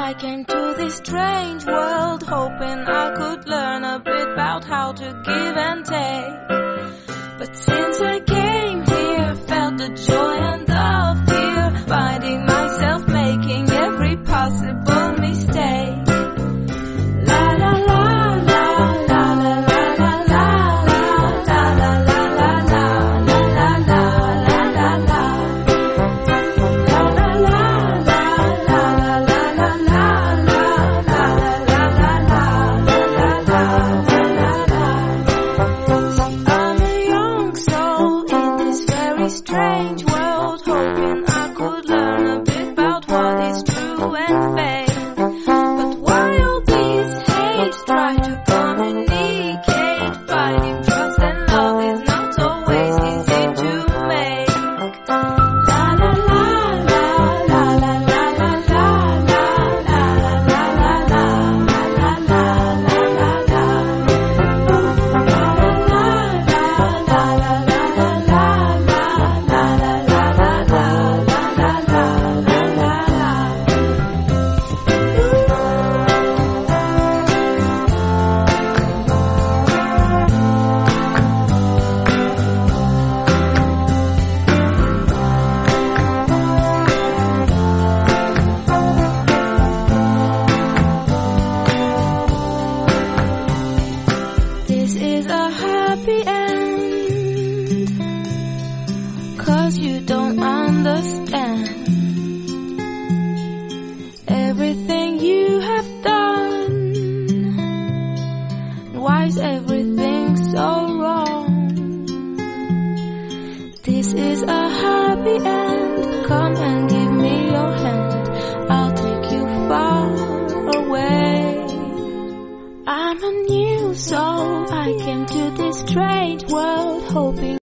I came to this strange world hoping I could learn a bit about how to give and take. But since I came here, felt the joy and the fear, finding myself making every possible mistake. La la la la la la la la la la la la la la la la la la. Strange world, hoping I could learn a bit about what is true and fake. But while these hates try to communicate, finding trust and love is not always easy to make. La la la la la la la la la la la la la la la Cause you don't understand everything you have done. Why is everything so wrong? This is a happy end. Come and give me your hand, I'll take you far away. I'm a new soul, I came to this strange world hoping